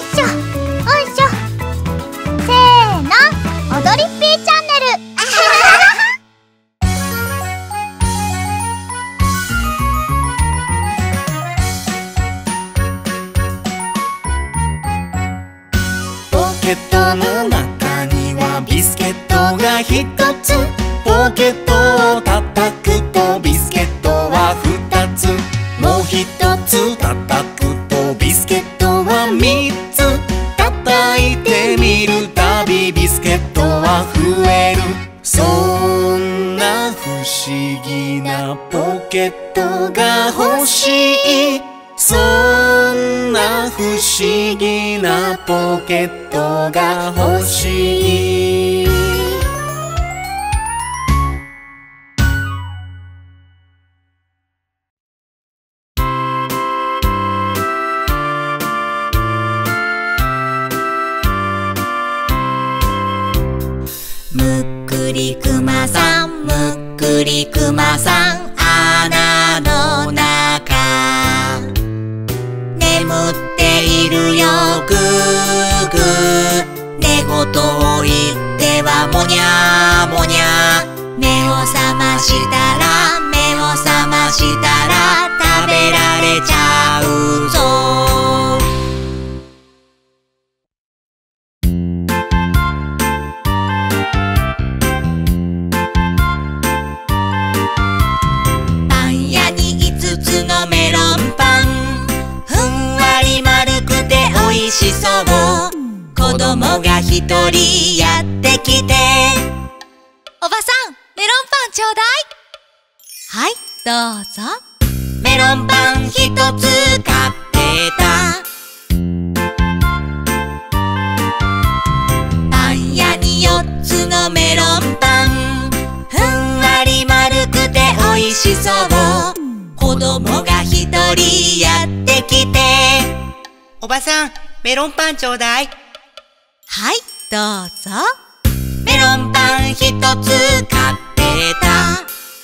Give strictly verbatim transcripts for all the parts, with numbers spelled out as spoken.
しょおいしょ。せーの、踊りっぴーチャンネル。 ポケットの中にはビスケットがひとつ。ポケットを叩くとビスケットはふたつ。もうひとつ叩くとビスケットはみっつ。叩いてみるたびビスケットは増える。そんな不思議なポケットが欲しい。そんな不思議なポケットが欲しい。 むっくりくまさん、むっくりくまさん、穴の中眠っているよぐーぐー。寝言を言ってはもにゃもにゃ。目を覚ましたら目を覚ましたら食べられちゃうぞ。パン屋にいつつのメロンパン、ふんわり丸くておいしそう。子供がひとりやってきて、おばさん、メロンパンちょうだい。はい、どうぞ。メロンパンひとつ買ってた。パン屋によっつのメロンパン、ふんわり丸くておいしそう。子供がひとりやってきて、おばさん、メロンパンちょうだい。はい、どうぞ。メロンパンひとつ買ってた。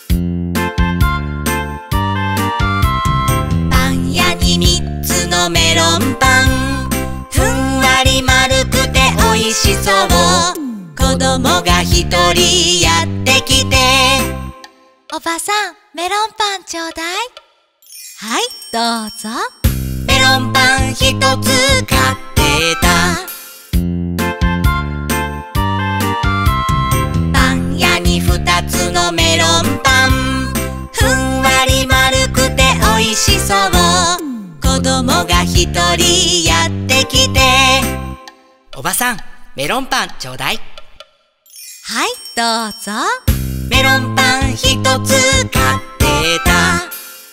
パン屋にみっつのメロンパン、ふんわり丸くておいしそう。子供がひとりやってきて、おばさん、メロンパンちょうだい。はい、どうぞ。メロンパンひとつ買ってた。パン屋にふたつのメロンパン、ふんわり丸くておいしそう。子供がひとりやってきて、おばさん、メロンパンちょうだい。はい、どうぞ。メロンパンひとつ買ってた。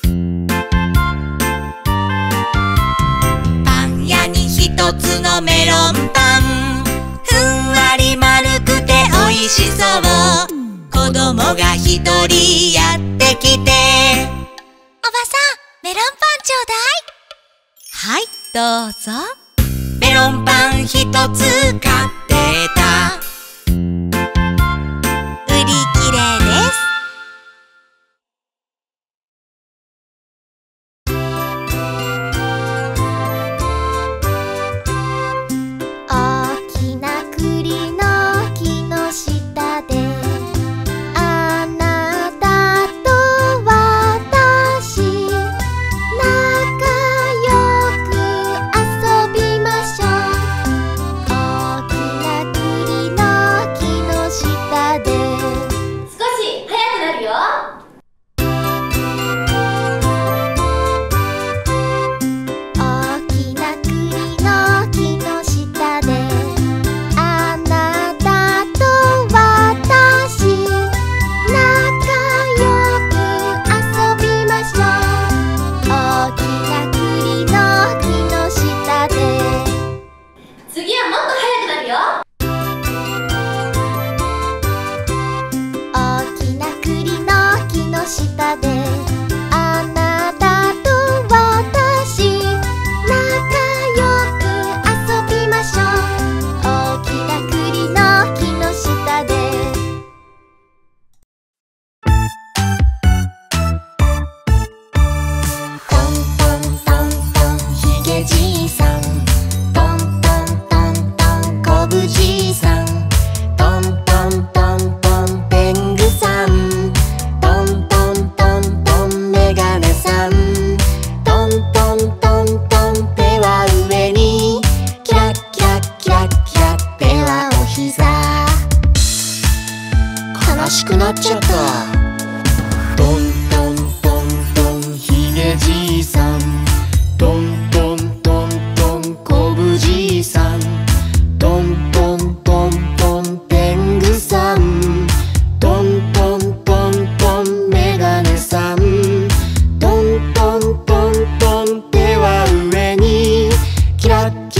パン屋にひとつのメロンパン、ふんわり丸くておいしそう。子供がひとりやってきて、おばさん、メロンパンちょうだい。はい、どうぞ。メロンパンひとつ買ってた。売り切れです。 大きな栗の木の下で、あなたと私、仲良く遊びましょう。大きな栗の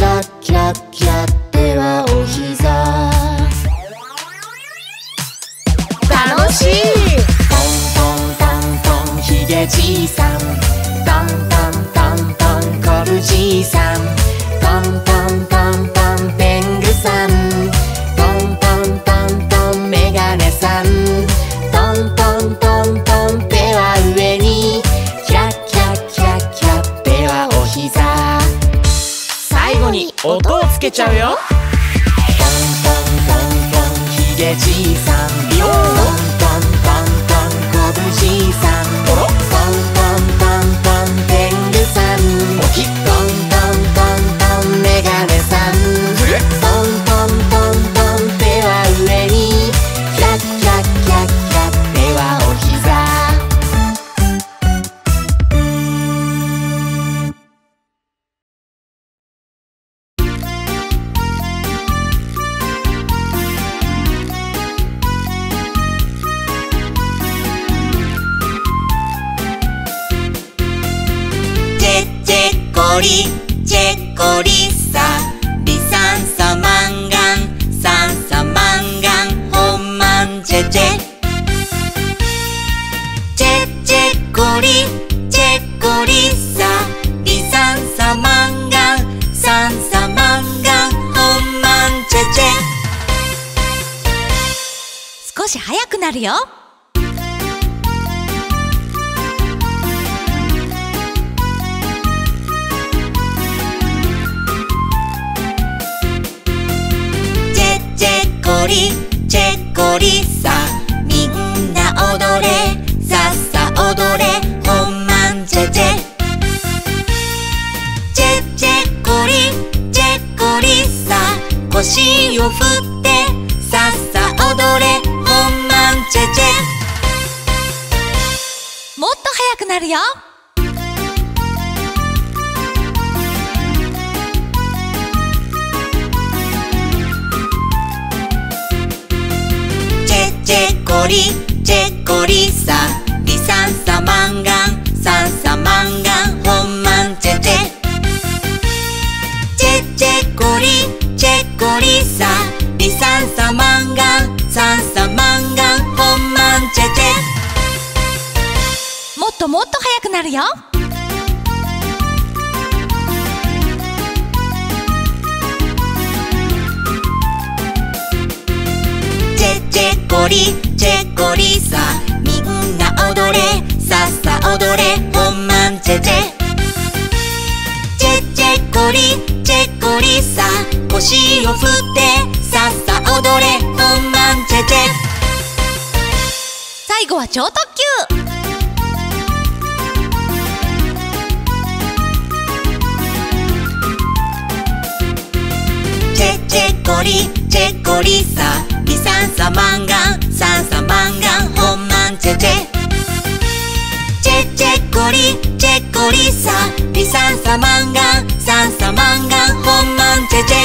ラキラキラ手はお膝。楽しい。 トントントントンひげじいさん、トントントントンこぶじいさん、トントントントン天狗さん、トントントントンメガネさん、トントントントン手は上に、キラキラキラキラ手はお膝。最後に音をつけちゃうよ。トントントントンひげじいさん、ビヨーン、トントントンこぶじいさん、トントントントン天狗さん、おきトントントントンメガネさん、トントントントン手は上に、キラキラキラキラ手はお膝。 チェチェコリチェコリサリサンサマンガンサンサマンガンホンマンチェチェチェチェコリチェコリサリサンサマンガンサンサマンガンホンマンチェチェ。少し速くなるよ。チェコリチェコリサみんな踊れさっさ踊れホンマンチェチェチェチェコリチェコリサ腰を振ってさっさ踊れホンマンチェチェ。もっと速くなるよ。チェコリチェコリサリサンサマンガンサンサマンガンホンマンチェチェチェチェコリチェコリサリサンサマンガンサンサマンガンホンマンチェチェ。もっともっと速くなるよ。チェチェコリチェコリサみんな踊れさっさ踊れホンマンチェチェチェチェコリチェコリサ腰を振ってさっさ踊れホンマンチェチェ。最後は超特急。チェチェコリチェコリサリサンサマンガンサンサマンガンホンマンチェチェチェチェコリチェコリサリサンサマンガンサンサマンガンホンマンチェチェ。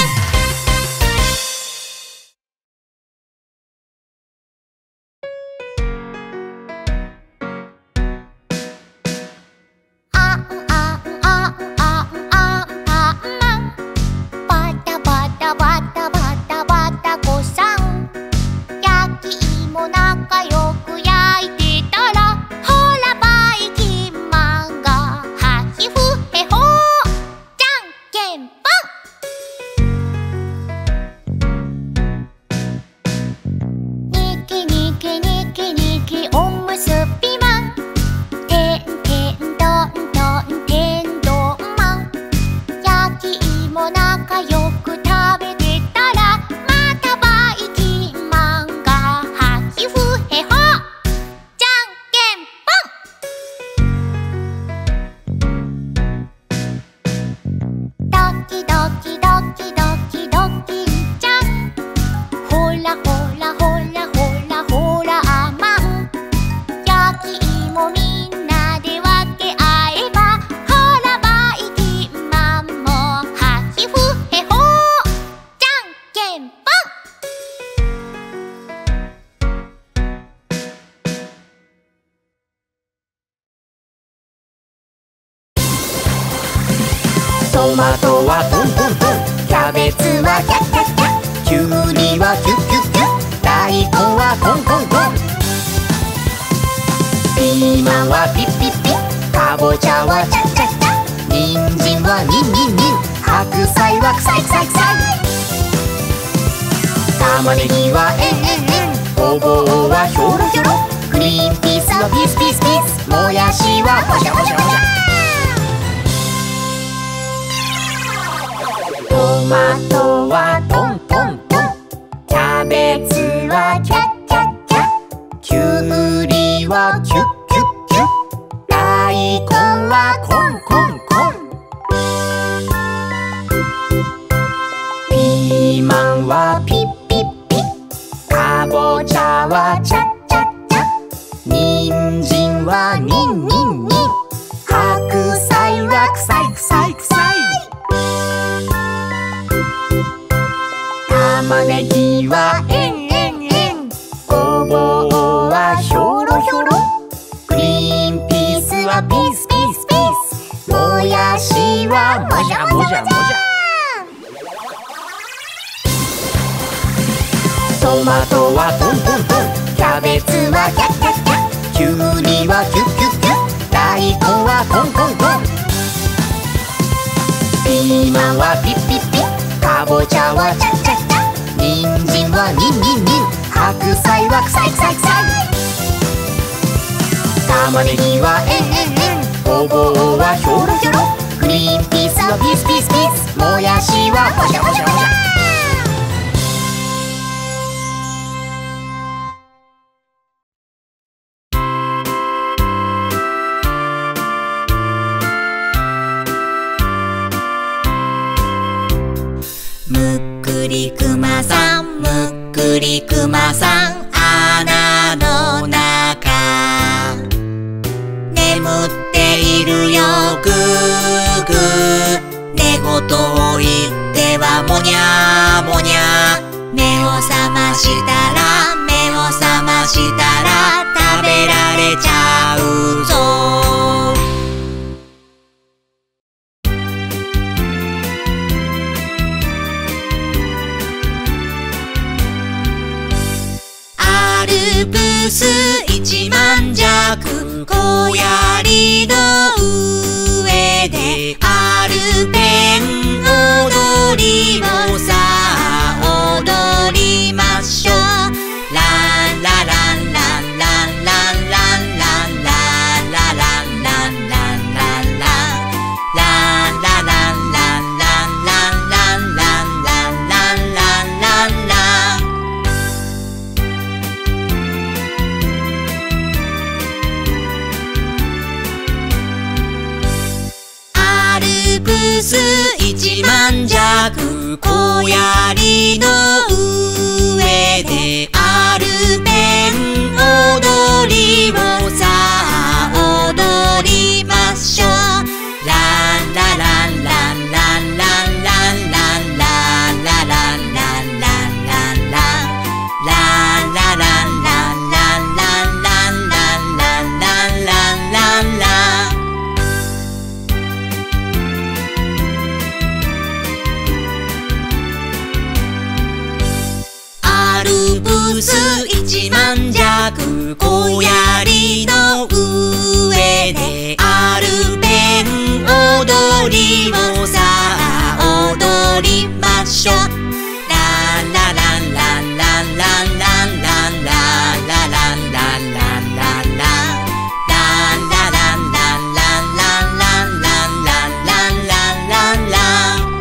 トマトはトントントンはチャチャチャ、人参はニンニンニン、白菜はクサイクサイクサイ、玉ねぎはエンエンエン、ごぼうはヒョロヒョロ、グリーンピースはピースピースピース、もやしはもじゃもじゃもじゃ。トマトはトントントン、キャベツはキャッキャッキャッ、きゅうりはキュッキュッキュッ、大根はコンコンコン、ピーマンはピッピッピッ、かぼちゃはチャッチャッチャッ、人参はニンニンニン、白菜はクサイクサイクサイ、玉ねぎはエンエンエン、ごぼうはヒョロヒョロ、グリーンピースはピースピースピース、もやしはもじゃもじゃもじゃ。トマトはトントントン、キャベツはキャッキャッキャッ、きゅうりはキュッキュッキュッ、大根はコンコンコン、ピーマンはピッピッピッ、かぼちゃはチャッチャッチャッ、人参はニンニンニン、白菜はクサイクサイクサイ、玉ねぎはエンエンエン、ごぼうはヒョロヒョロ、グリーンピースはピースピースピース、もやしはもじゃもじゃもじゃ。 むっくりくまさん、むっくりくまさん、穴の中眠っているよグーグー、寝言を言ってはもにゃもにゃ、目を覚ましたら目を覚ましたら食べられちゃうぞ。アルプス一万尺、小槍の上でアルペン踊りをさあ踊りましょう。ランラランランランランランランランラランランランランランランラランランランランランランランランランランランラン。アルプス一万尺、小槍の上でアルペン踊りをさあ踊りましょう。ランラランランランランランランランラランランランランランランラランランランランランランランランランランランラン。アルプス一万尺、小槍の上でアルペン踊りをさあ踊りましょう。ランラランランランランランランランラランランランランランランランランランランランランランランランランラン。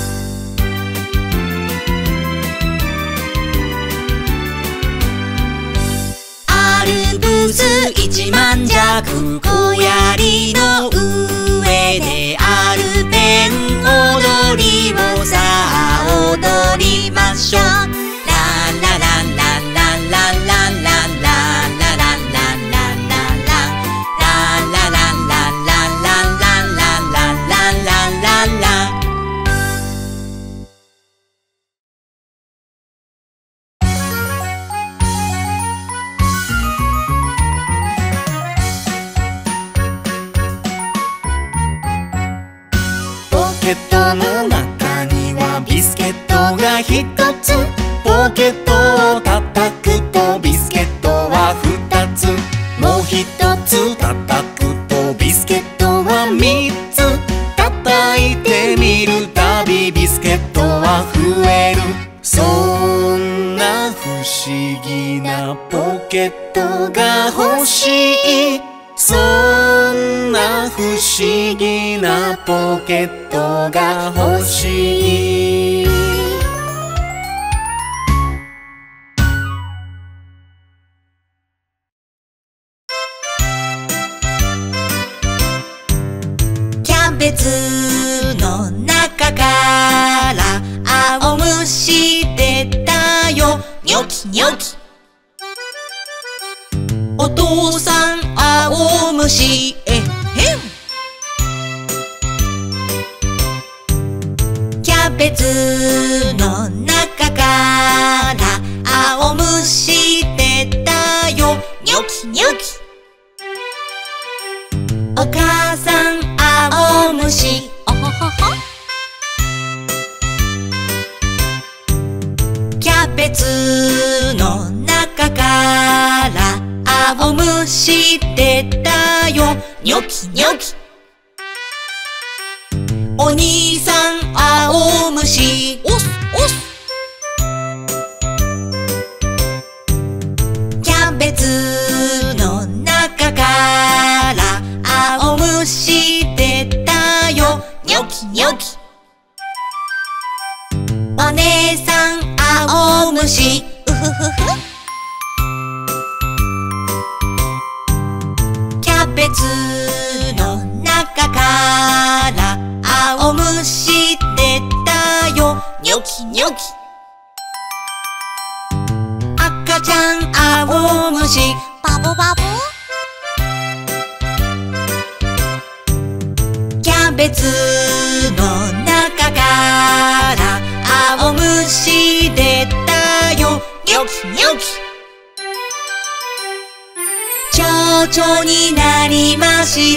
アルプス一万尺、小槍の上でアルペン踊りをさあ踊りましょう。ランラランランランランランランランラランランランランランランラランランランランランランランランランランラン。 ポケットの中にはビスケットがひとつ、ポケットを叩くとビスケットはふたつ、もうひとつ叩くとビスケットはみなポケットが欲しい。そんな不思議なポケットが欲しい。 キャベツの中から青虫出たよ。ニョキニョキ。お父さん青虫えへん。キャベツの中から青虫出たよ。ニョキニョキ。お母さん青虫おほほほ。キャベツの中から青虫出たよ。ニョキニョキ。お兄さん青虫おすおす。キャベツの中から青虫出たよ。ニョキニョキ。お姉さん青虫うふふふ。キャベツの中から青虫出たよ。ニョキニョキ。赤ちゃん青虫バボバボ。キャベツの中から青虫出たよ。ニョキニョキ。蝶々になりました。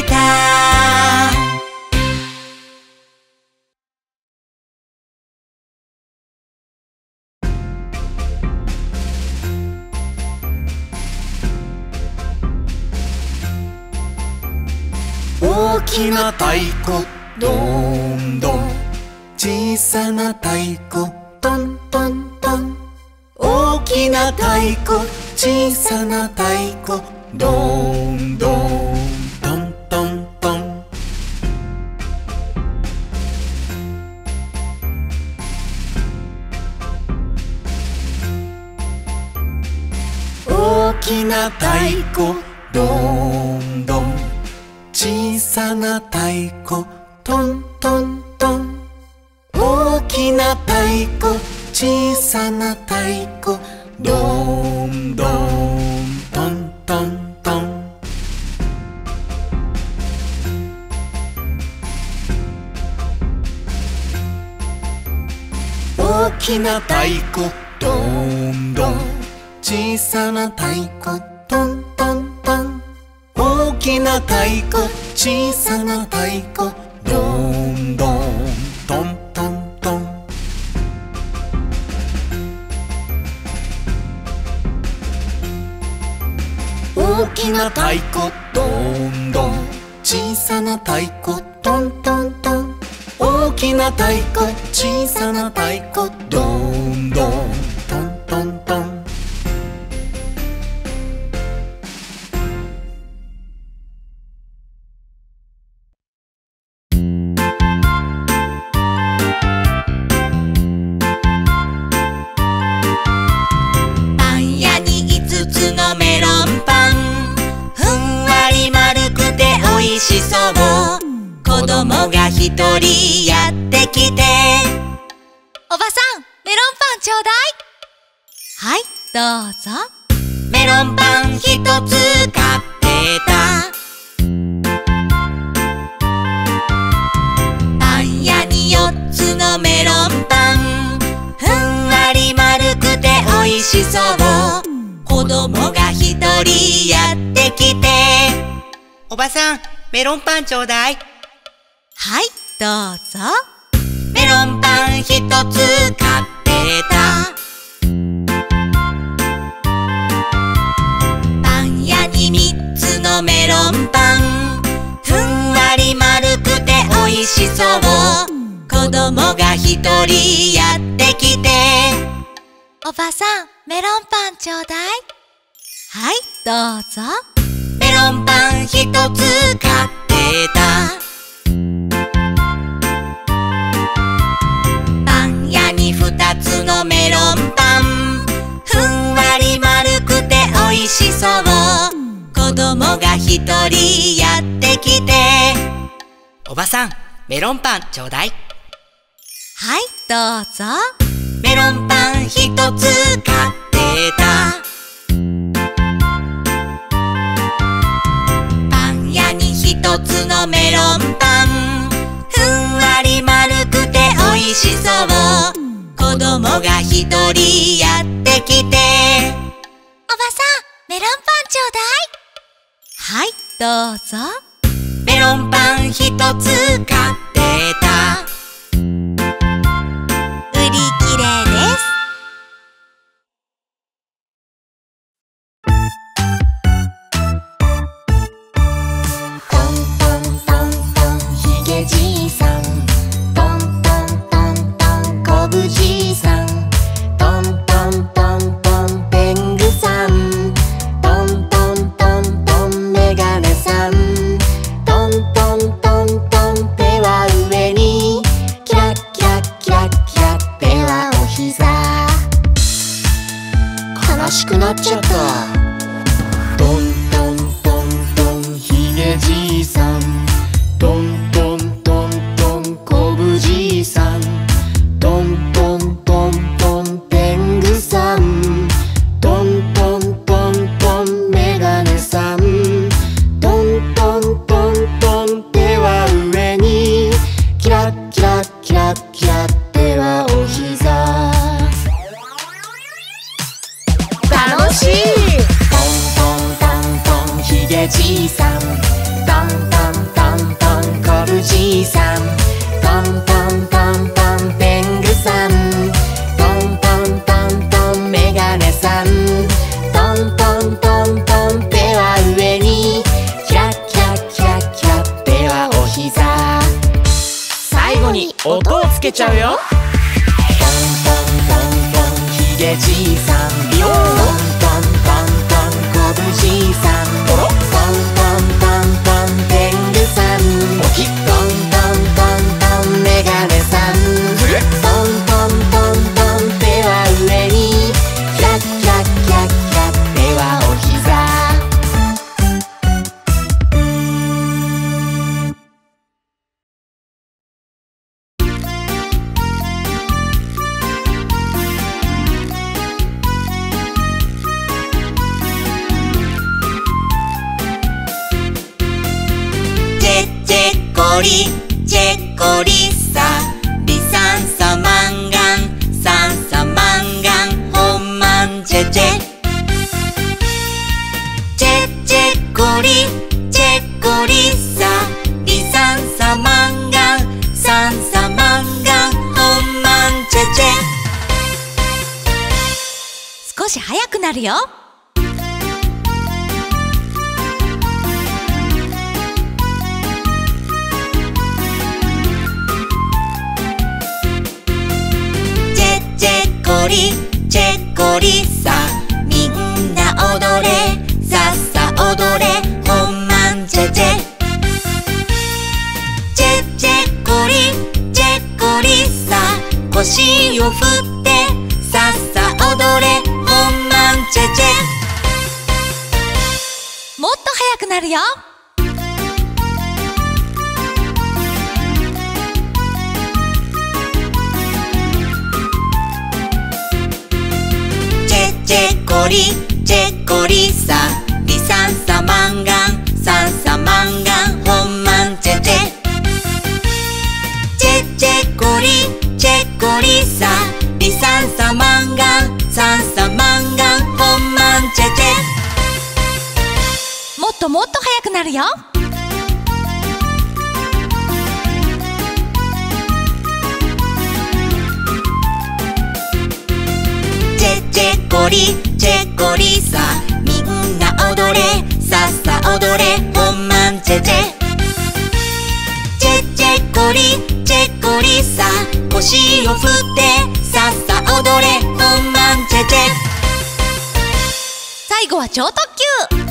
大きな太鼓どんどん、小さな太鼓トントントン。大きな太鼓小さな太鼓どんどんトントントン。大きな太鼓どんどん、小さな太鼓トントントン。大きな太鼓小さな太鼓どんどんトントントン。大きな太鼓どんどん、小さな太鼓トントントン。大きな太鼓小さな太鼓どんどんトントントン。大きな太鼓どんどん、小さな太鼓トントントン。大きな太鼓小さな太鼓どんどんトントントン。 パン屋にいつつのメロンパン、ふんわり丸くておいしそう。子供がひとりやってきて、おばさんメロンパンちょうだい。はい、どうぞ。メロンパンひとつ買ってた。パン屋によっつのメロンパン、ふんわり丸くておいしそう。子供がひとりやってきて、おばさんメロンパンちょうだい。はい、どうぞ。メロンパンひとつ買ってた。パン屋にみっつのメロンパン、ふんわり丸くておいしそう。子供がひとりやってきて、おばさんメロンパンちょうだい。 はい、どうぞ。メロンパンひとつ買ってた。パン屋にふたつのメロンパン、ふんわり丸くておいしそう。子供がひとりやってきて、 おばさん、メロンパンちょうだい。 はい、どうぞ。メロンパンひとつ買ってた。パン屋にひとつのメロンパン、ふんわり丸くておいしそう。子供がひとりやってきて、おばさん、メロンパンちょうだい。はい、どうぞ。メロンパンひとつ買ってた。売り切れです。 トントントントンひげじいさん、トントントントンこぶじいさん、トントントントンペングさん、トントントントンメガネさん、トントントントン手は上に、キラッキラッキラッキラッ手はお膝。悲しくなっちゃった。トントントントンひげじいさん、トントントントンこぶじいさん、トントントントンペングさん、トントントントンメガネさん、トントントントン手は上に、キラッキラッキラッキラッ手はお膝。楽しい。トントントントンひげじいさん、トントントントンこぶじいさん、トントントントンペングさん、トントントントンメガネさん、トントントントン手は上に、キラッキラッキラッキラッ手はお膝。最後に音をつけちゃうよ。トントントントンひげじいさん、ビヨーン、トントントントンこぶじいさん、トントントントンペングさん、トントントントンメガネさん、トントントントン手は上に、キラッキラッキラッキラッ手はお膝。 チェチェコリチェコリサ、リサンサマンガンサンサマンガンホンマンチェチェ。チェチェコリチェコリサ、リサンサマンガンサンサマンガンホンマンチェチェ。少し速くなるよ。チェコリチェコリサ、みんな踊れさっさ踊れホンマンチェチェ。チェチェコリチェコリサ、腰を振ってさっさ踊れホンマンチェチェ。もっと速くなるよ。チェコリチェコリサ、リサンサマンガンサンサマンガンホンマンチェチェ。チェチェコリチェコリサ、リサンサマンガンサンサマンガンホンマンチェチェ。もっともっと速くなるよ。チェチェコリチェコリサ、みんな踊れさっさ踊れホンマンチェチェ。チェチェコリチェコリサ、腰を振ってさっさ踊れホンマンチェチェ。最最後は超特急。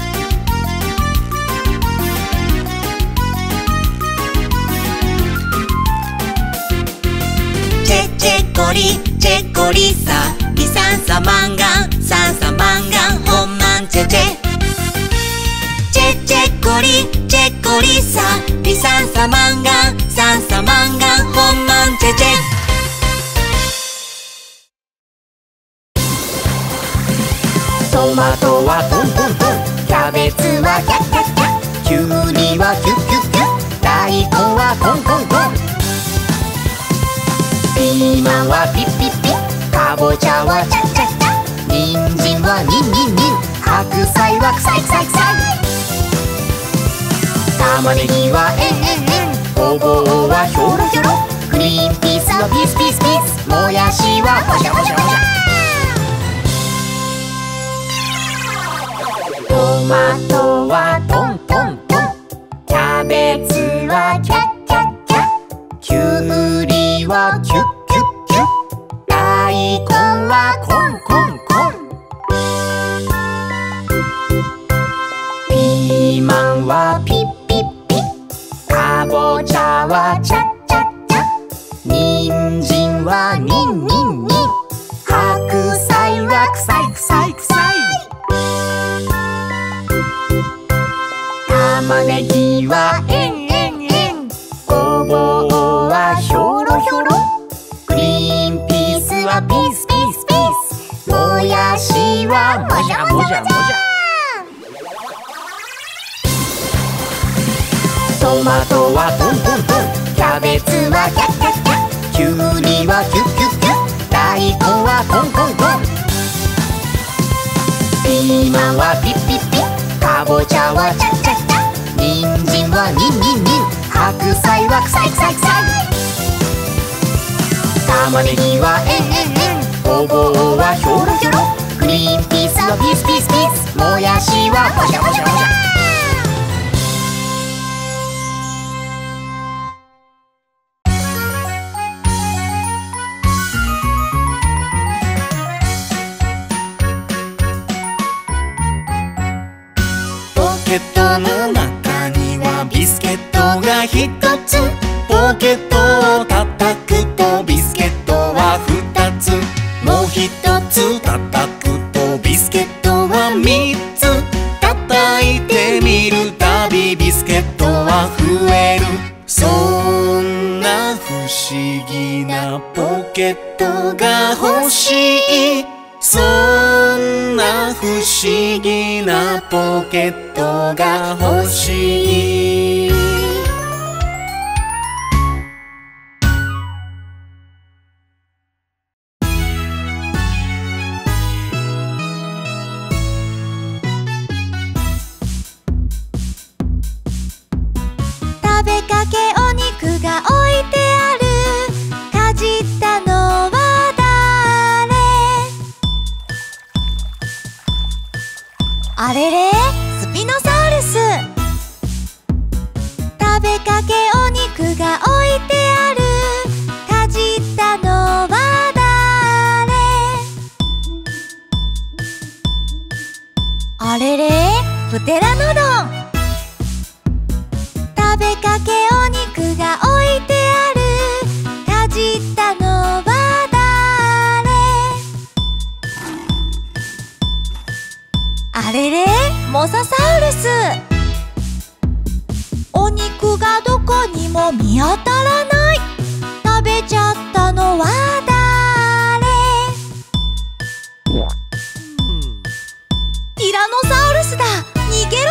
チェチェコリチェコリサビサンサマンガンサンサマンガンホンマンチェチェチェチェコリチェコリサビサンサマンガンサンサマンガンホンマンチェチェ。 トマトはトントントン、キャベツはキャッキャッキャッ、キュウリはキュッキュッキュッ、大根はコンコンコン、ピーマンはピッピッピッ、かぼちゃはチャッチャッチャッ、人参はニンニンニン、白菜はクサイクサイクサイ、玉ねぎはエンエンエン、ごぼうはヒョロヒョロ、グリーンピースはピースピースピース、もやしはホシャホシャホシャ。トマトはトントントン、キャベツはキャッキャッキャッ、キュウリはキュッキュッキュッ、大根はコンコンコン、ピーマンはピッピッピッ、かぼちゃはチャッチャッチャッ、人参はニンニンニン、白菜はクサイクサイクサイ、玉ねぎはエンエンエン、ごぼうはヒョロヒョロ、グリーンピースはピースピースピース、もやしはもじゃもじゃもじゃ。トマトはトントントン、キャベツはキャッキャッキャッ、キュウリはキュッキュッキュッ、大根はコンコンコン、ピーマンはピッピッピッ、かぼちゃはチャッチャッチャッ、人参はニンニンニン、白菜はクサイクサイクサイ、玉ねぎはエンエンエン、ごぼうはヒョロヒョロ、グリーンピースはピースピースピース、もやしはホシャホシャホシャ。 ポケットの中にはビスケットがひとつ、ポケットを叩くとビスケットはふたつ、もうひとつ叩くとビスケットはみっつ、叩いてみるたびビスケットは増える、そんな不思議なポケットが欲しい、そんな不思議なポケットが欲しい。 食べかけお肉が置いてある、かじったのは誰？あれれ、スピノサウルス。食べかけお肉が置いてある、かじったのは誰？あれれ、プテラノドン。食べかけお肉が置いてある、かじったのは誰？あれれ、モササウルス。お肉がどこにも見当たらない、食べちゃったのは誰？ティラノサウルスだ、逃げろ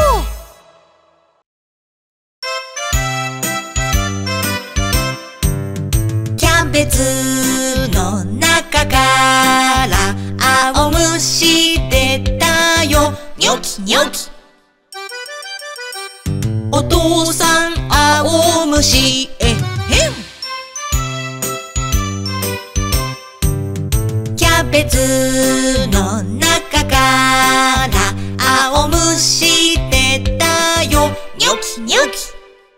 ー。キャベツの中から青虫出たよ、ニョキニョキ。お父さん青虫えへん。キャベツの中から青虫出たよ、ニョキニョキ。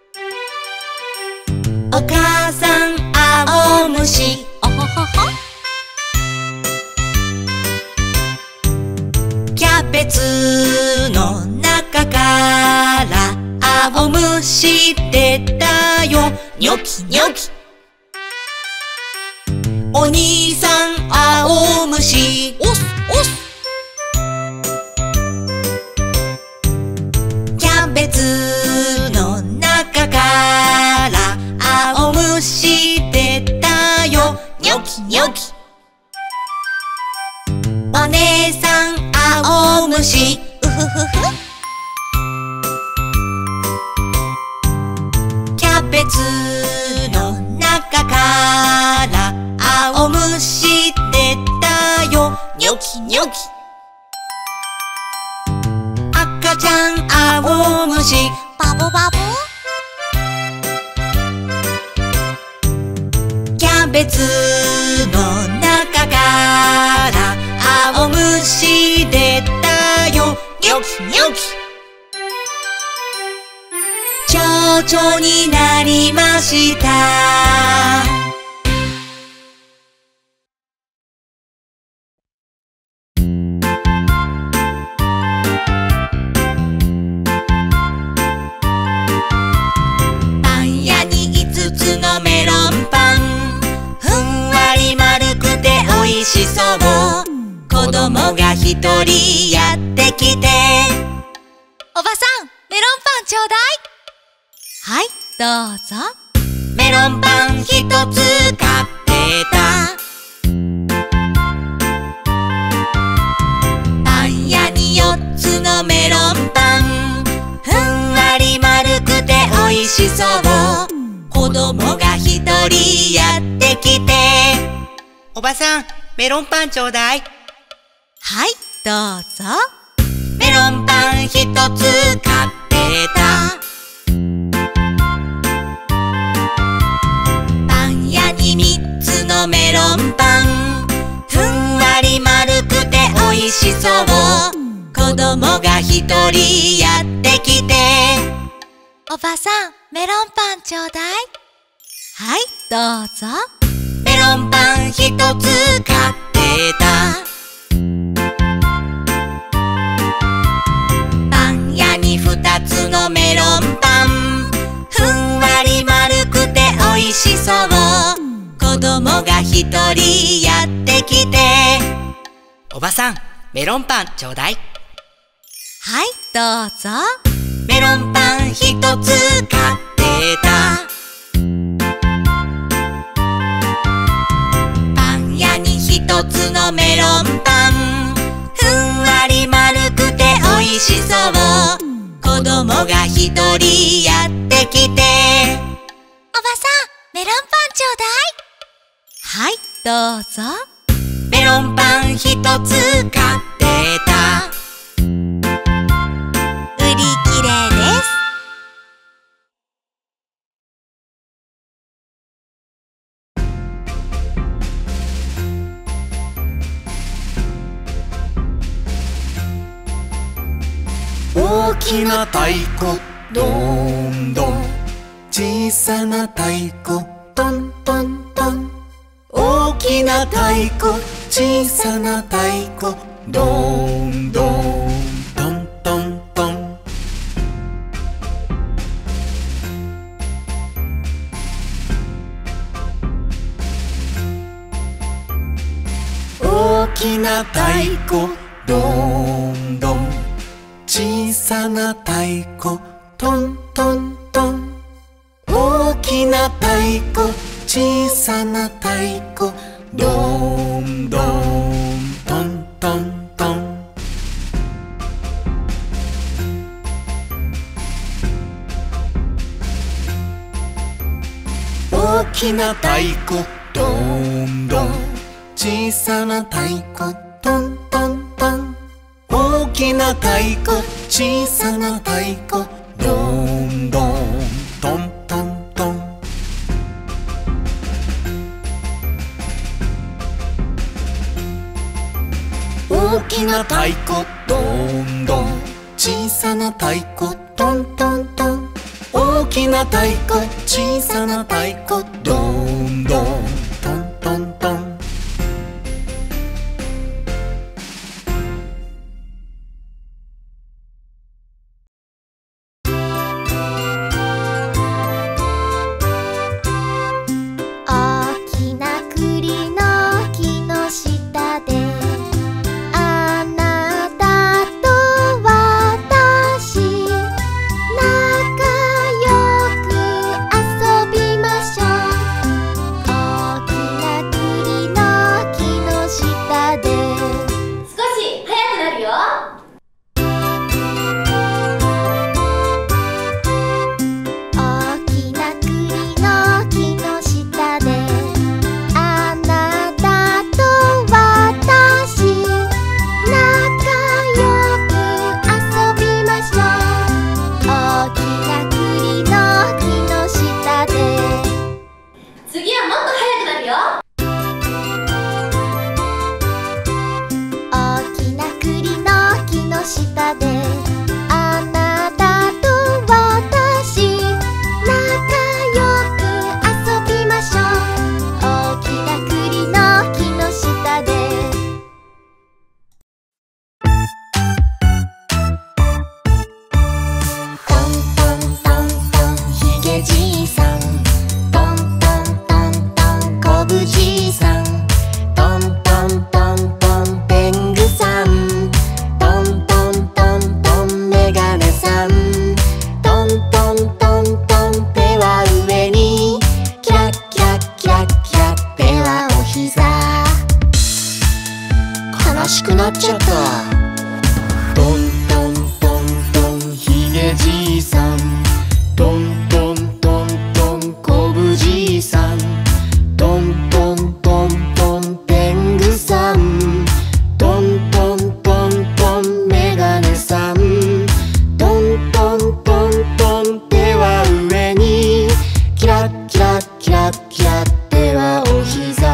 お母さん青虫おほほほ。キャベツの中から青虫出たよ。ニョキニョキ。お兄さん青虫おすおす。キャベツの中から青虫出たよ。ニョキニョキ。お姉さん青虫うふふふ。キャベツの中から青虫出たよ。ニョキニョキ。赤ちゃん青虫バボバボ。キャベツの中から青虫出たよ。ニョキニョキ。蝶々になりました。パン屋にいつつのメロンパン、ふんわり丸くておいしそう。子供がひとりやってきて、おばさんメロンパンちょうだい。はい、どうぞ。メロンパンひとつ買ってた。パン屋によっつのメロンパン、ふんわり丸くておいしそう。子供がひとりやってきて、 おばさん、メロンパンちょうだい。 はい、どうぞ。メロンパンひとつ買ってた。パン屋にみっつのメロンパン、ふんわり丸くておいしそう。子供がひとりやってきて、おばさんメロンパンちょうだい。はい、どうぞ。メロンパンひとつ買ってた。パン屋にふたつのメロンパン、ふんわり丸くておいしそう。子供がひとりやってきて、 おばさん、メロンパンちょうだい。 はい、どうぞ。メロンパンひとつ買ってた。パン屋にひとつのメロンパン、ふんわり丸くておいしそう。子供がひとりやってきて、おばさんメロンパンちょうだい。はい、どうぞ。メロンパンひとつ買ってた。売り切れです。 大きな太鼓どんどん、小さな太鼓トントントン。大きな太鼓小さな太鼓どんどんトントントン。大きな太鼓どんどん、小さな太鼓トントントン。大きな太鼓小さな太鼓どんどんトントントン。大きな太鼓どんどん、小さな太鼓トントントン。大きな太鼓小さな太鼓どんどんトントントン。大きな太鼓どんどん、小さな太鼓トントントン。大きな太鼓小さな太鼓どんどんトントントン。 なっちゃった。トントントントンひげじいさん、トントントントンこぶじいさん、トントントントン天狗さん、トントントントンメガネさん、トントントントン手は上に、キラッキラッキラッキラッ手はお膝。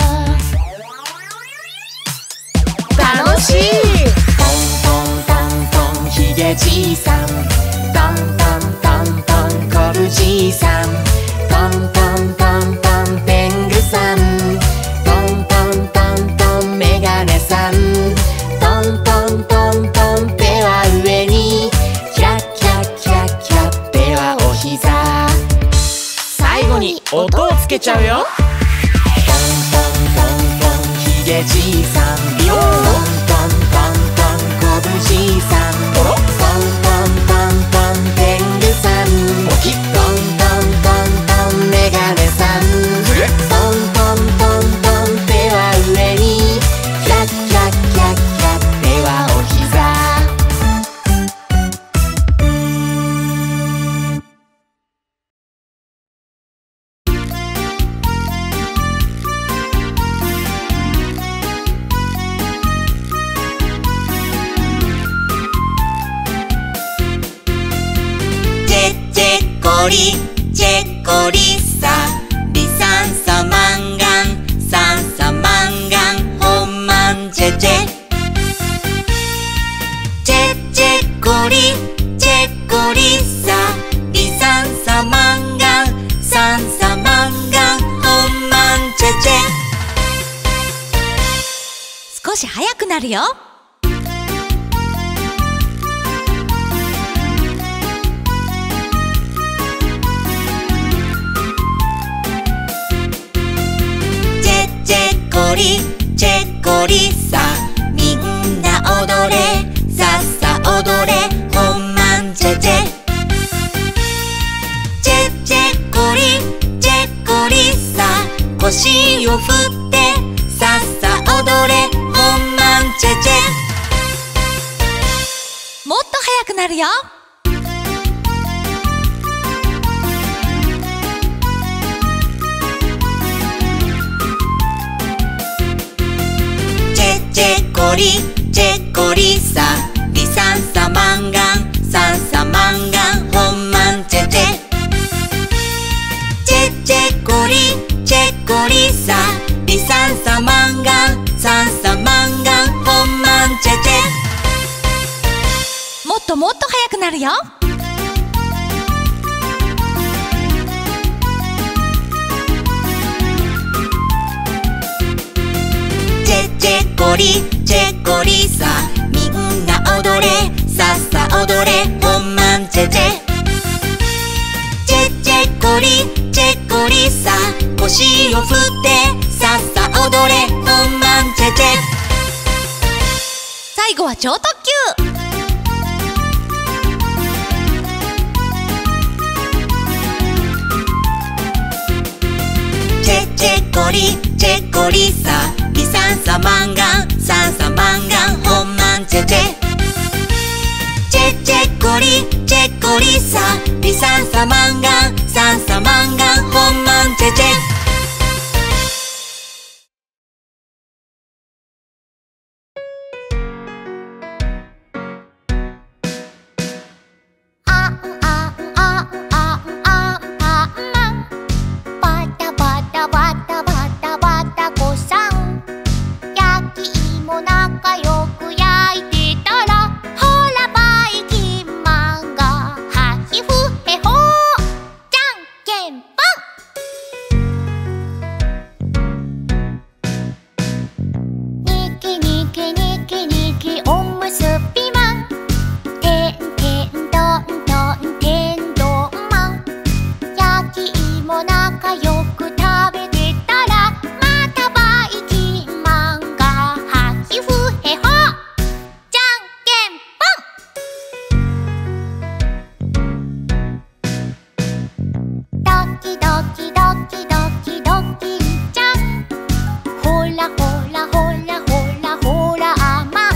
楽しい。 トントントントンひげじいさん、トントントントンこぶじいさん、トントントントン天狗さん、トントントントンメガネさん、トントントントン手は上に、キラッキラッキラッキラッ手はお膝。 最後に音をつけちゃうよ。 トントントントンひげじいさん、 ビヨーン。 トントントントンこぶじいさん、 トロッ。 トントントントン天狗さん、 おき。 トントントントンメガネさん、 くる。 トントントントン手は上に、キラッキラッキラッキラッ手はお膝。 チェチェコリチェコリサ、リサンサマンガンサンサマンガンホンマンチェチェ。チェチェコリチェコリサ、リサンサマンガンサンサマンガンホンマンチェチェ。少し速くなるよ。チェチェコリチェコリサ、みんな踊れさっさ踊れホンマンチェチェ。チェチェコリチェコリサ、腰を振ってさっさ踊れホンマンチェチェ。もっと速くなるよ。チェチェコリチェコリサ、リサンサマンガンサンサマンガンホンマンチェチェ。チェチェコリチェコリサ、リサンサマンガンサンサマンガンホンマンチェチェ。もっともっと速くなるよ。チェチェコリチェコリサ、みんな踊れさっさ踊れホンマンチェチェ。チェチェコリチェコリサ、腰を振ってさっさ踊れホンマンチェチェ。最後は超特急。チェチェコリチェコリサ、リサンサマンガンサンサマンガンホンマンチェチェ。チェチェコリチェコリサ、リサンサマンガンサンサマンガンホンマンチェチェ。 ほらほらほらほらほらほらあま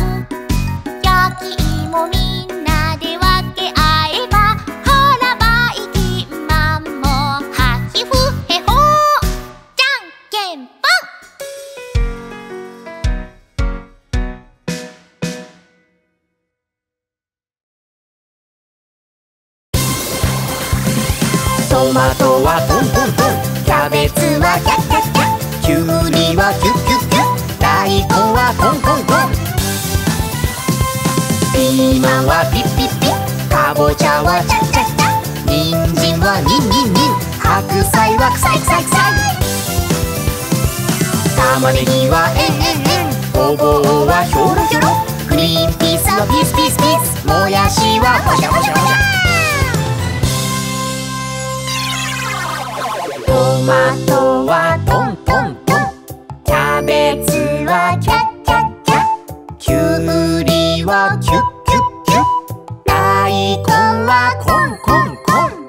トマトはトントントン、キャベツはキャッキャッキャッ、キュウリはキュッキュッキュッ、大根はコンコンコン。ピーマンはピッピッピッ、かぼちゃはチャッチャッチャッ、人参はニンニンニン、白菜はクサイクサイクサイ。玉ねぎはエンエンエン、ごぼうはヒョロヒョロ、グリーンピースはピースピースピース、もやしはホシャホシャホシャ。トマトはトントントン、キャベツはキャッキャッキャッ、キュウリはキュッキュッキュッ、大根はコンコンコン。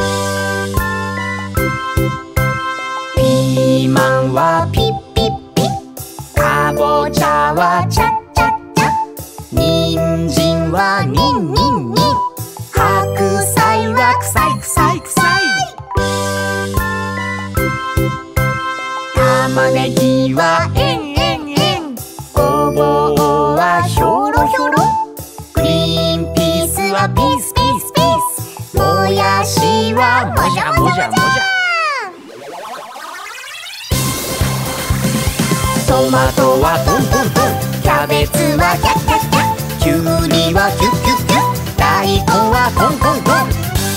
ピーマンはピッピッピッ、かぼちゃはチャッチャッチャッ、人参はニンニンニン、白菜はクサイクサイクサイ。玉ねぎはエンエンエン、ごぼうはヒョロヒョロ、グリーンピースはピースピースピース、もやしはもじゃもじゃもじゃ。トマトはトントントン、キャベツはキャッキャッキャッ、キュウリはキュッキュッキュッ、大根はコンコンコン。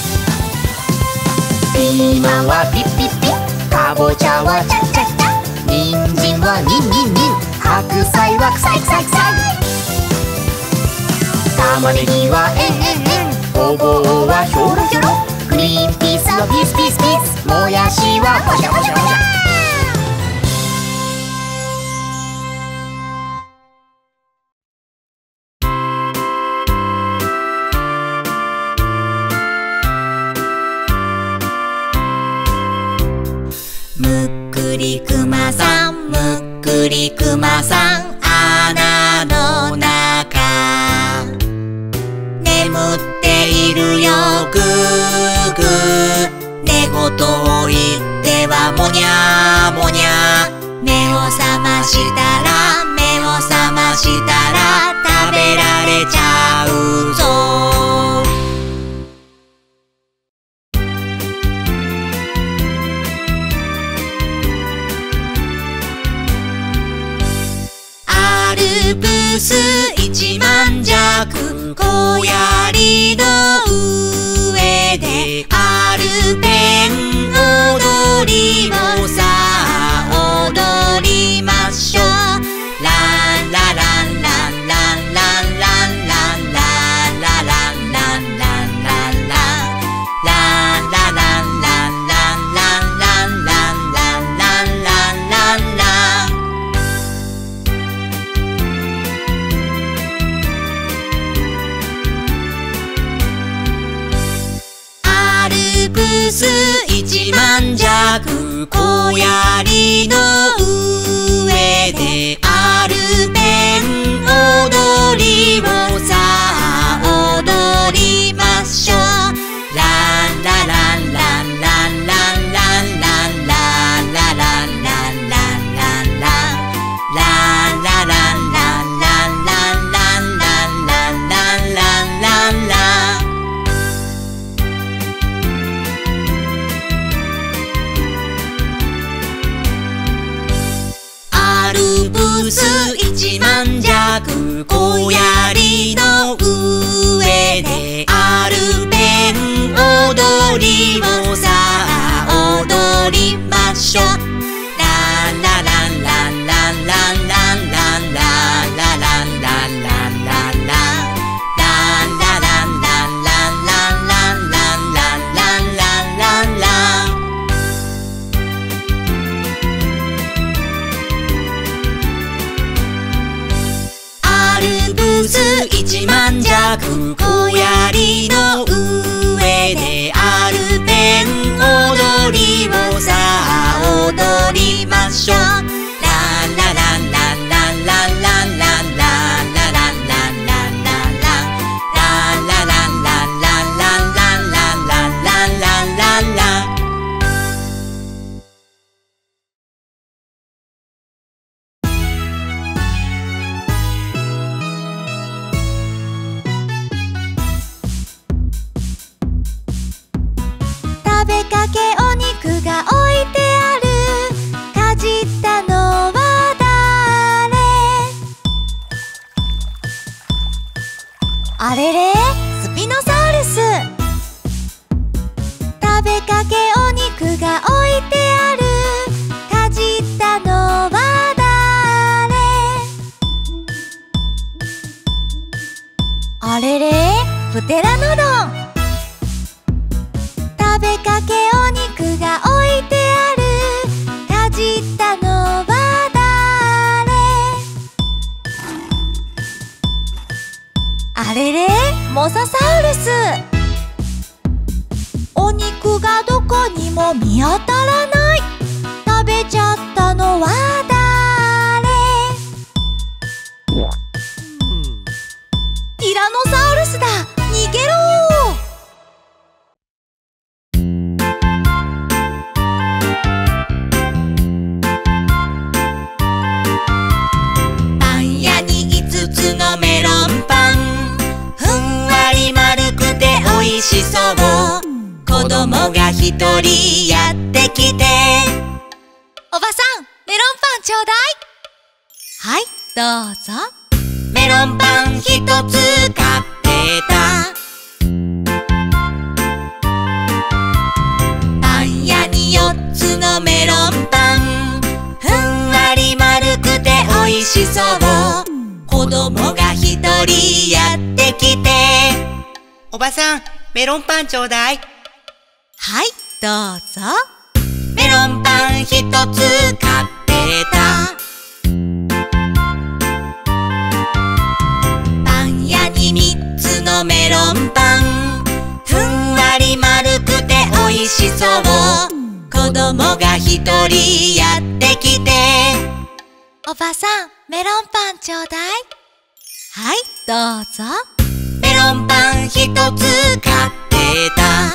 ピーマンはピッピッピッ、かぼちゃはチャッチャッチャッ、人参はニンニンニン、白菜はクサイクサイクサイ。玉ねぎはエンエンエン、ごぼうはヒョロヒョロ、グリーンピースはピースピースピース、もやしはホシャホシャホシャ。 むっくりくまさん、むっくりくまさん、穴の中眠っているよグーグー、寝言を言ってはもにゃもにゃ、目を覚ましたら目を覚ましたら食べられちゃうぞ。アルプス一万弱、小槍の上でアルペン踊りをさあ踊りましょう。ランラランランランランランランランラランランランランランランラランランランランランランランランランランラン。アルプス一万弱、小槍の上でアルペン踊りをさあ踊りましょう。ランラランランランランランランランラランランランランランランラランランランランランランランランランランランラン。アルプス一万弱、小槍の上でアルペン踊りをさあ踊りましょう。ランラランランランランランランランラランランランランランランラランランランランランランランランランランラン。アルプス一万弱、小槍の上でアルペン踊りをさあ踊りましょう。ランラランランランランランランランラランランランランランランラランランランランランランランランランランラン。食べかあれれ、スピノサウルス。食べかけお肉が置いてある。かじったのは誰？あれれ、プテラノドン。食べかけお肉が置いてある。かじったのは誰？あれれ、モササウルス。お肉がどこにも見当たらない。食べちゃったのは誰？ティラノサウルスだ。逃げろパン屋にいつつのメロンパン、ふんわり丸くておいしそう。子供がひとりやってきて、 おばさん、メロンパンちょうだい。はい、どうぞ。 メロンパンひとつ買ってた。パン屋によっつのメロンパン、ふんわり丸くておいしそう。子供がひとりやってきて、 おばさん、メロンパンちょうだい。 はい、どうぞ。メロンパンひとつ買ってた。パン屋にみっつのメロンパン、ふんわり丸くておいしそう。子供がひとりやってきて、 おばさん、メロンパンちょうだい。 はい、どうぞ。メロンパンひとつ買ってた。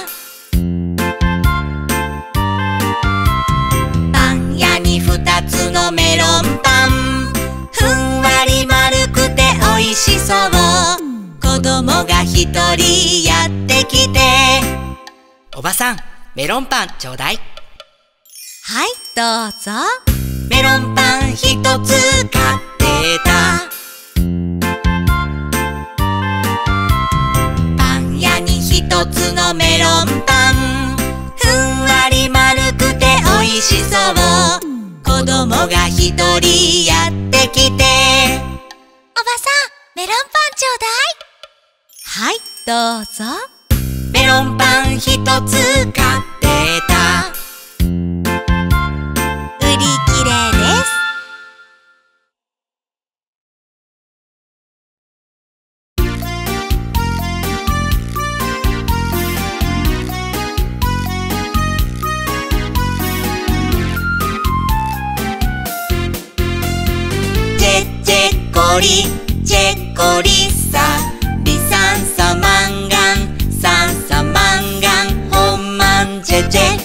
パン屋にふたつのメロンパン、ふんわり丸くておいしそう。子供がひとりやってきて、 おばさん、メロンパンちょうだい。 はい、どうぞ。メロンパンひとつ買ってた。パン屋にひとつのメロンパン、ふんわり丸くておいしそう。子供がひとりやってきて、 おばさん、メロンパンちょうだい。 はい、どうぞ。メロンパンひとつ買ってた。売り切れです。チェチェコリチェコリさ、リサンサマンガンサンサマンガン、ホンマンチェチェ。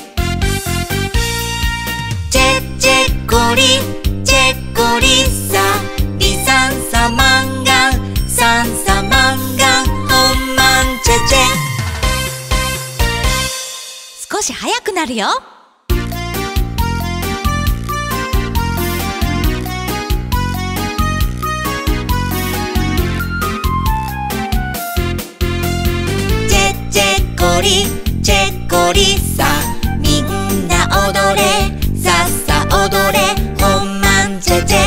チェチェコリチェコリさ、リサンサマンガンサンサマンガン、ホンマンチェチェ。少し速くなるよ。チェコリチェコリさ、みんな踊れさっさ踊れ、ホンマンチェチェ。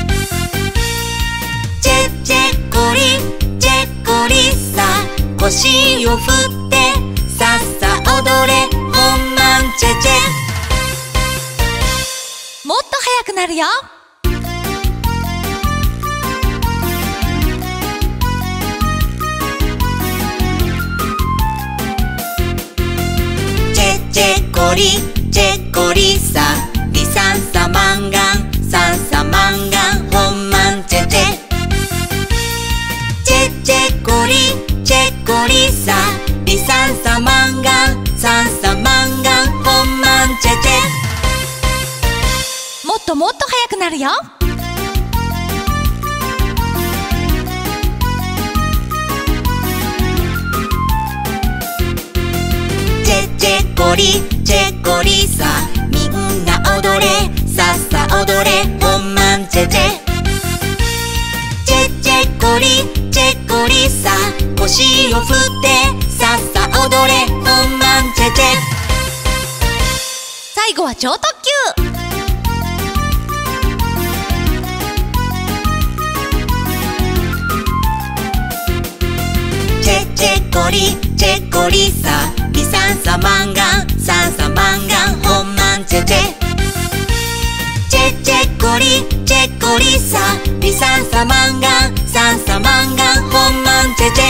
チェチェコリチェコリさ、腰を振ってさっさ踊れ、ホンマンチェチェ。もっと速くなるよ。チェコリチェコリさ、リサンサマンガンサンサマンガン、ホンマンチェチェ。チェチェコリチェコリさ、リサンサマンガンサンサマンガン、ホンマンチェチェ。もっともっと速くなるよ。チェチェコリチェコリさ、みんな踊れさっさ踊れ、ホンマンチェチェ。チェチェッコリチェッコリさ腰を振ってさっさ踊れほんまんチェチェ。最後は超特急。チェチェコリチェコリさリサンサマンガンサンサマンガンほんまんチェチェ。チェチェコリチェコリさリサンサマンガンサンサマンガンほんまんチェチェ。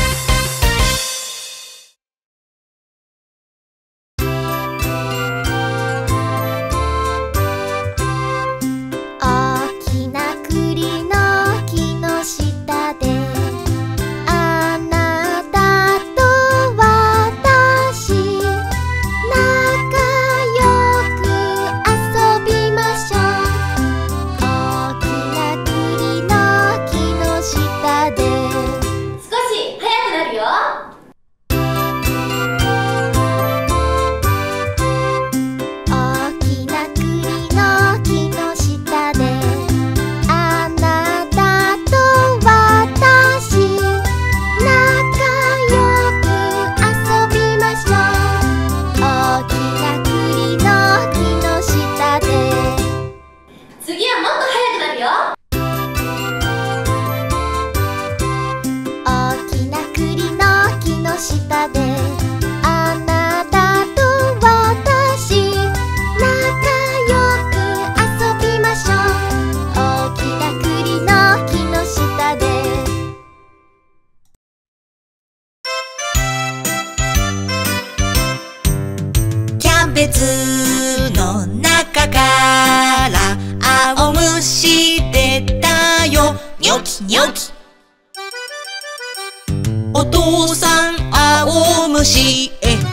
お父さん青虫えへん。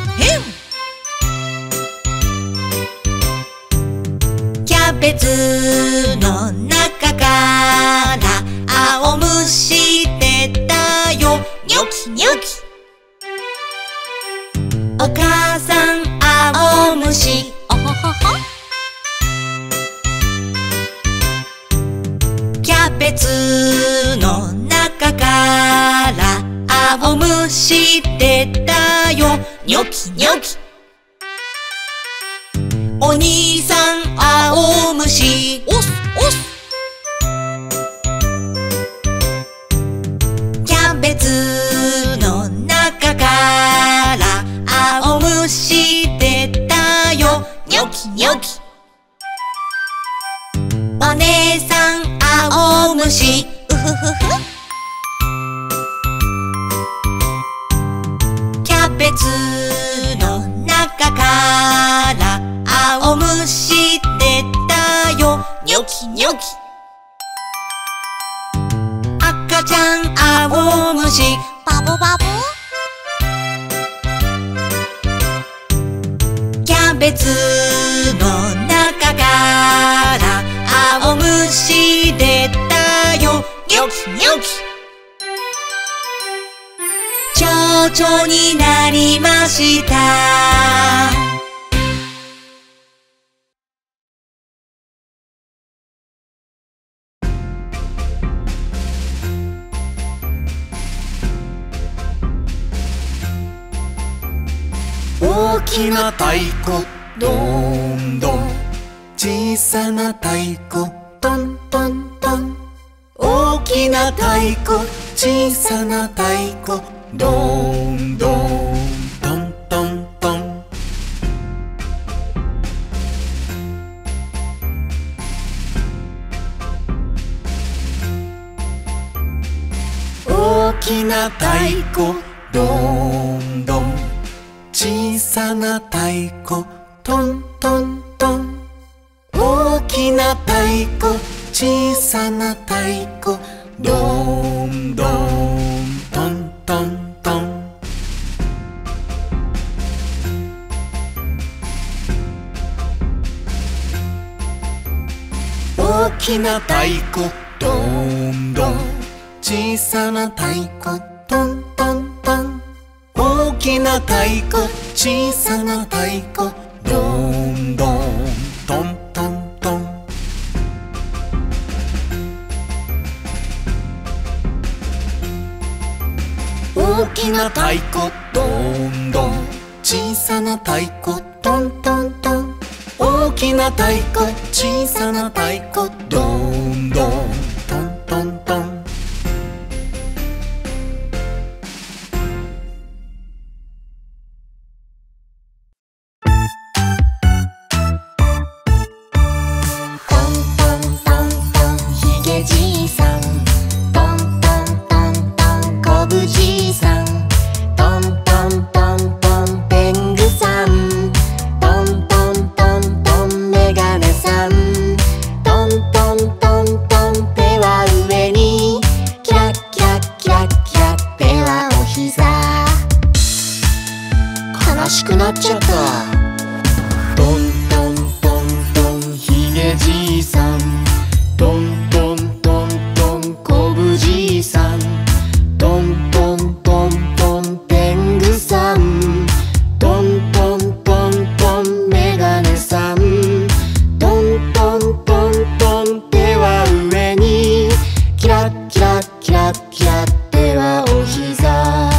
キャベツの中から青虫出たよニョキニョキ。お母さん青虫おほほほ。キャベツの中から青虫出たよニョキニョキ。お兄さん青虫おすおす。キャベツの中から青虫出たよニョキニョキ。お姉さん青虫うふふふ。キャベツの中から青虫出たよニョキニョキ。赤ちゃん青虫バボバボ。キャベツの中から青虫出たよニョキニョキ。蝶々になりました。 大きな太鼓どんどん、小さな太鼓トントントン。大きな太鼓小さな太鼓どんどんトントントン。大きな太鼓どんどん、小さな太鼓トントントン。大きな太鼓小さな太鼓どんどんトントントン。大きな太鼓どんどん、小さな太鼓トントントン。大きな太鼓小さな太鼓どんどんトントントン。 大きな太鼓どんどん、小さな太鼓トントントン。大きな太鼓小さな太鼓どんどんトントントン。じいさんトントントントン、こぶじいさんトントントントン、ペングさんトントントントン、メガネさんトントントントン、手は上にキラッキラッキラッキラッ、手はおひざ。悲しくなっちゃった。トントントントン、ひげじいさんトントントントン、こぶじいさんトントントントン、ペングさんトントントントン、メガネさんトントントントン、手は上にキラッキラッキラッキラッ、手はおひざ。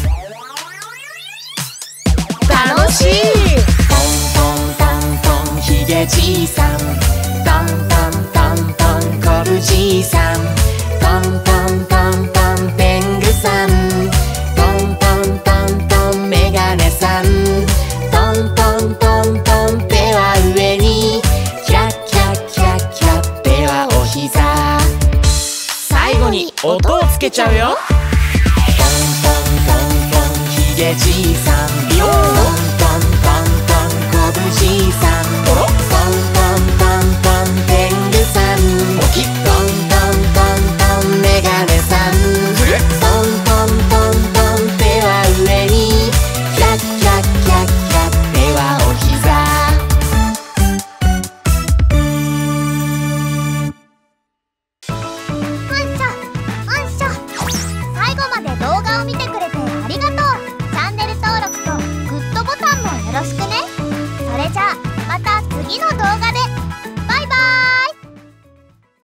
楽しい。トントントントン、ひげじいさんトントントントン、こぶじいさんトントントントン、ペングさんトントントントン、メガネさんトントントントン、手は上にキラッキラッキラッキラッ、手はおひざ。最後に音をつけちゃうよ。トントントントン、ひげじいさんビヨーントントントントン、こぶじいさん